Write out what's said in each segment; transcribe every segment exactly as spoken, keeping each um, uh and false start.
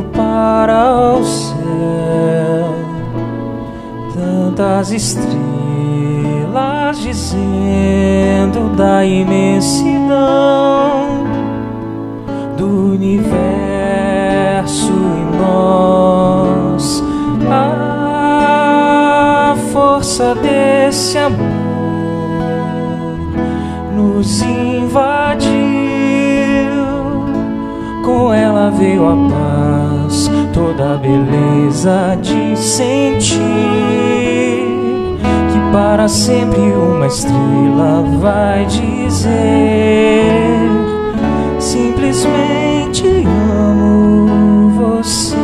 olho para o céu, tantas estrelas dizendo da imensidão do universo em nós. A força desse amor nos invadiu, com ela veio a paz, toda a beleza de sentir que para sempre uma estrela vai dizer: simplesmente amo você.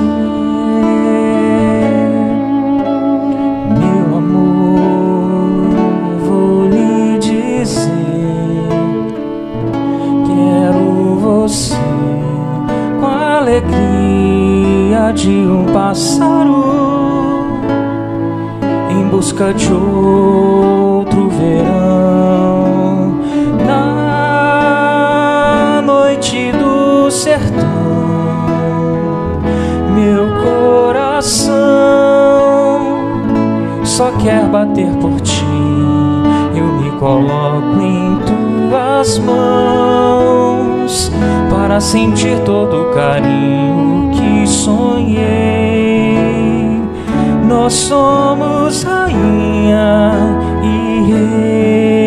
Meu amor, vou lhe dizer, quero você com a alegria de um pássaro em busca de outro verão. Na noite do sertão, meu coração só quer bater por ti. Eu me coloco em tuas mãos para sentir todo o carinho que sonhei. Nós somos rainha e rei.